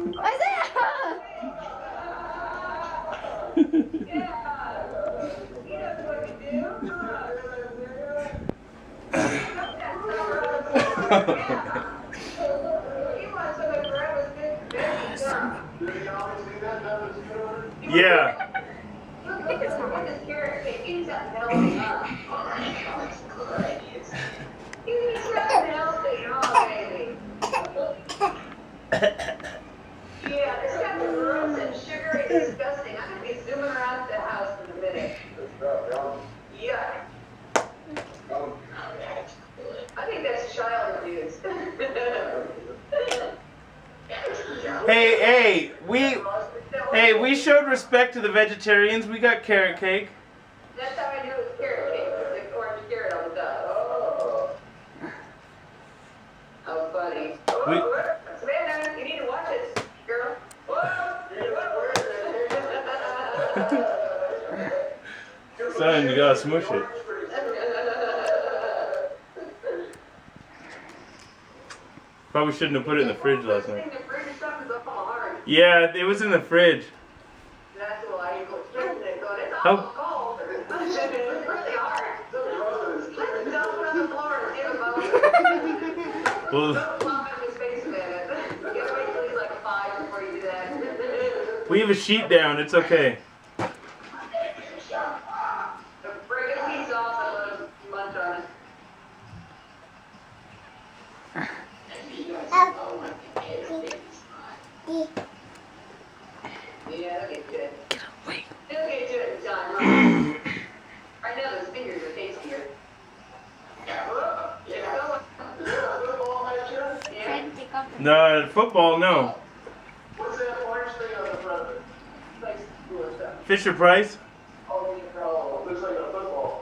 Yeah. Yeah, this got the gross and sugary and disgusting. I'm going to be zooming around the house in a minute. Yeah. I think that's child abuse. We showed respect to the vegetarians. We got carrot cake. That's how I knew it was carrot cake. It was like orange carrot on the top. Oh. How funny. Savannah, you need to watch this, girl. Son, you gotta smush it. Probably shouldn't have put it in the fridge last night. Yeah, it was in the fridge. That's why you go straight there. It's How? awful cold. It's really hard. Let's dump it on the floor and give him a Well, don't plop in his face a minute. You gotta wait till he's like 5 before you do that. we have a sheet down. It's okay. Break a piece off and let him munch on it. Yeah, that'll get good. Get away. It'll get good, John. Right now, those fingers are tastier. No, football, no. What's that orange thing on the front of it? Like school stuff. Fisher Price? Oh, looks like a football.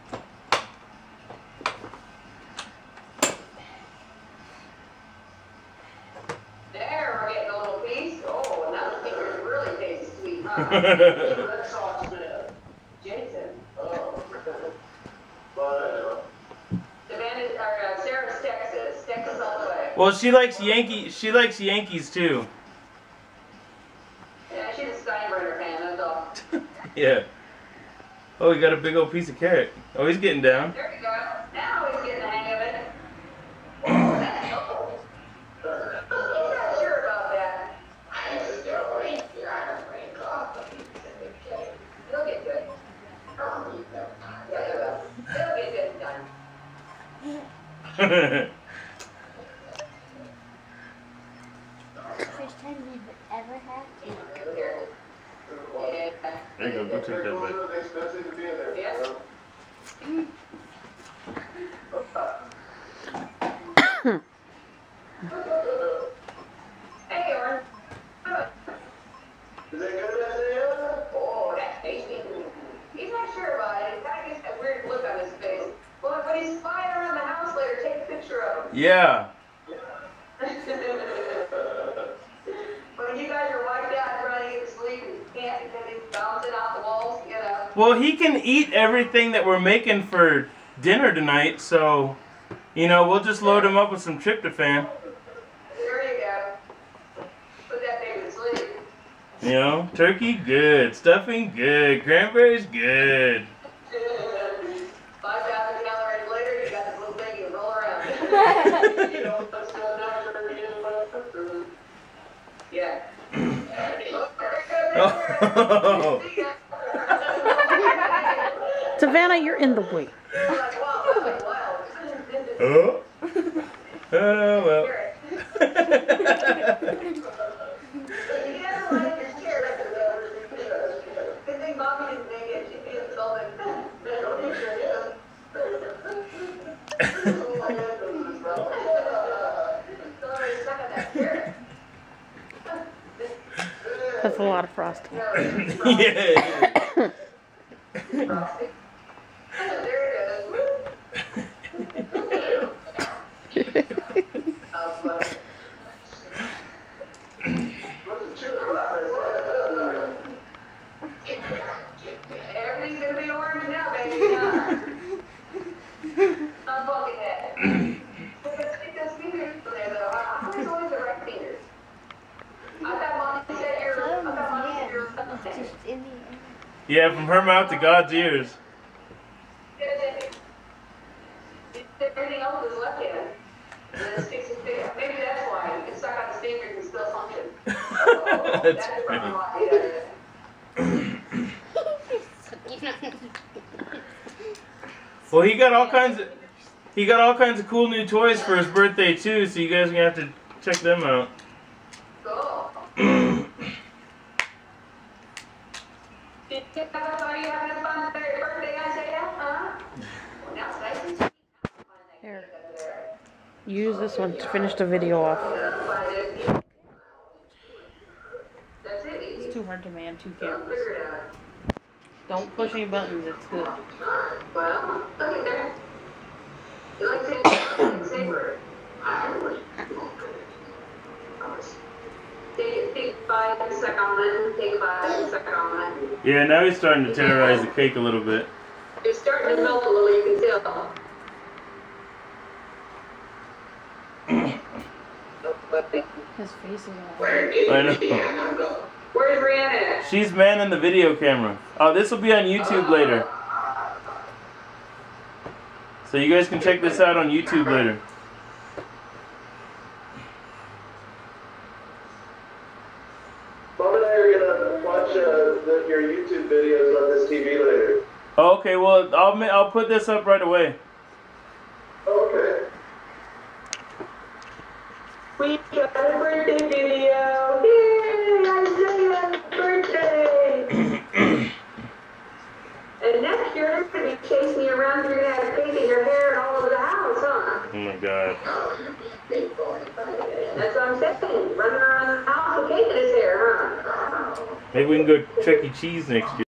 There, we're getting a little piece. Oh, now the fingers really taste sweet, huh? Red sauce Smith. Jason. Oh. Sarah's Texas. Texas all the way. Well, she likes Yankees too. Yeah, she's a Steinbrenner fan, that's all. Yeah. Oh, he got a big old piece of carrot. Oh, he's getting down. There we go. Now he's getting the hang of it. He's not sure about that. It'll get good. Yeah, it will. It'll get good and done. First time we've ever had it. Here. There you go. Go take that bite. Yeah. Hey, Oren. Is that good, Isaiah? Oh, that's tasty. He's not sure about it. He kind of gets that weird look on his face. Well, when he's spying around the house later, take a picture of him. Yeah. When you guys are wiped out and trying to get to sleep and can't because he's bouncing off the walls, you know. Well, he can eat everything that we're making for dinner tonight, so, you know, we'll just load him up with some tryptophan. There you go. Put that baby to sleep. You know, turkey, good. Stuffing, good. Cranberries, good. 5,000 calories later, you got this little thing you can roll around. You know what's going on? Yeah. Oh. Savannah, you're in the way. Oh. Oh, well. That's a lot of frosting. Yeah. Everything's gonna be orange now, baby. I'm bugging it. Stick those fingers in there, though. There's always the right fingers. I Yeah, from her mouth to God's ears. Everything else is left hand. And then sticks his finger. Maybe that's why. It's stuck on his fingers and still function. Oh, That's funny. Well, he got all kinds of cool new toys for his birthday too, so you guys are gonna have to check them out. Cool. Did you having a fun birthday, Isaiah? Huh? Well, now it's nice and sweet. Here. Use this one to finish the video off. That's it. It's too hard to man two Figure cameras. it out. Don't push any buttons, it's good. Well, look at that. You like saying saber? Take 5 seconds on it. Take 5 seconds on it. Yeah, now he's starting to terrorize the cake a little bit. It's starting to melt a little. You can tell. His face is all I know. Where's Rihanna? She's manning the video camera. Oh, this will be on YouTube later. So you guys can check this out on YouTube later. Mom and I are gonna watch your YouTube videos on this TV later. Oh, okay, well I'll put this up right away. Okay. We got a birthday video. Yay! Isaiah's birthday. And next year, you're going to be chasing you around. You're going to have cake in your hair and all over the house, huh? Oh my God. That's what I'm saying. Running around the house with cake in his hair, huh? Maybe we can go Chuck E. Cheese next year.